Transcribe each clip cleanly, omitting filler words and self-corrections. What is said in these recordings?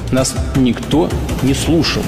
Нас никто не слушал.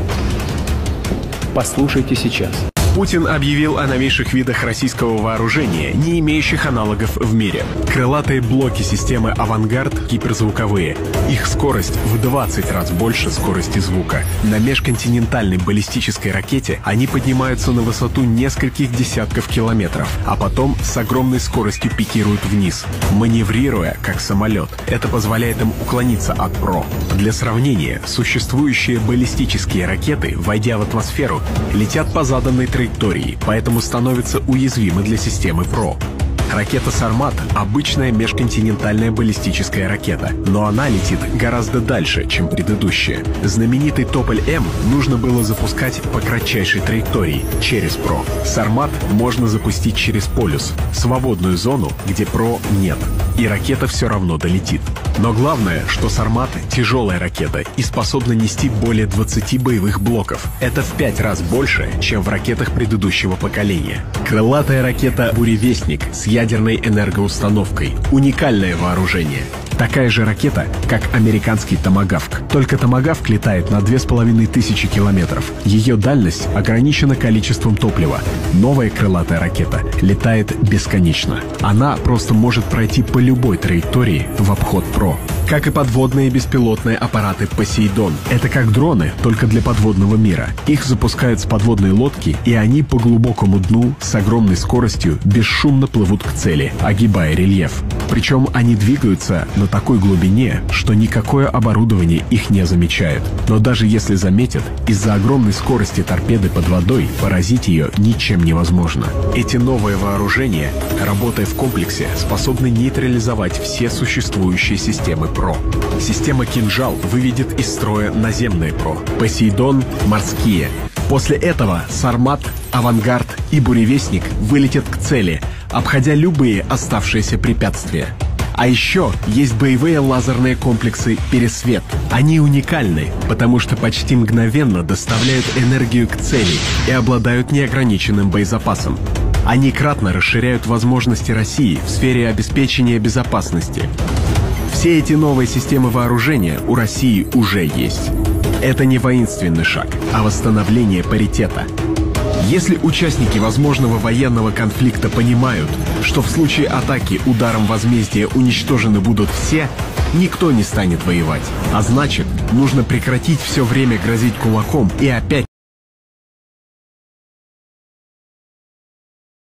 Послушайте сейчас. Путин объявил о новейших видах российского вооружения, не имеющих аналогов в мире. Крылатые блоки системы «Авангард» гиперзвуковые. Их скорость в 20 раз больше скорости звука. На межконтинентальной баллистической ракете они поднимаются на высоту нескольких десятков километров, а потом с огромной скоростью пикируют вниз, маневрируя как самолет. Это позволяет им уклониться от ПРО. Для сравнения, существующие баллистические ракеты, войдя в атмосферу, летят по заданной траектории, поэтому становятся уязвимы для системы ПРО. Ракета «Сармат» — обычная межконтинентальная баллистическая ракета, но она летит гораздо дальше, чем предыдущая. Знаменитый Тополь-М нужно было запускать по кратчайшей траектории, через ПРО. «Сармат» можно запустить через полюс, свободную зону, где ПРО нет, и ракета все равно долетит. Но главное, что «Сармат» — тяжелая ракета и способна нести более 20 боевых блоков. Это в 5 раз больше, чем в ракетах предыдущего поколения. Крылатая ракета «Буревестник» с ядерной энергоустановкой. Уникальное вооружение. Такая же ракета, как американский «Томагавк». Только «Томагавк» летает на 2500 километров. Ее дальность ограничена количеством топлива. Новая крылатая ракета летает бесконечно. Она просто может пройти по любой траектории в обход ПРО. Как и подводные беспилотные аппараты «Посейдон». Это как дроны, только для подводного мира. Их запускают с подводной лодки, и они по глубокому дну с огромной скоростью бесшумно плывут к цели, огибая рельеф. Причем они двигаются на такой глубине, что никакое оборудование их не замечает. Но даже если заметят, из-за огромной скорости торпеды под водой поразить ее ничем невозможно. Эти новые вооружения, работая в комплексе, способны нейтрализовать все существующие системы ПРО. Система «Кинжал» выведет из строя наземные ПРО, «Посейдон» — морские. После этого «Сармат», «Авангард» и «Буревестник» вылетят к цели, обходя любые оставшиеся препятствия. А еще есть боевые лазерные комплексы «Пересвет». Они уникальны, потому что почти мгновенно доставляют энергию к цели и обладают неограниченным боезапасом. Они кратно расширяют возможности России в сфере обеспечения безопасности. Все эти новые системы вооружения у России уже есть. Это не воинственный шаг, а восстановление паритета. Если участники возможного военного конфликта понимают, что в случае атаки ударом возмездия уничтожены будут все, никто не станет воевать. А значит, нужно прекратить все время грозить кулаком и опять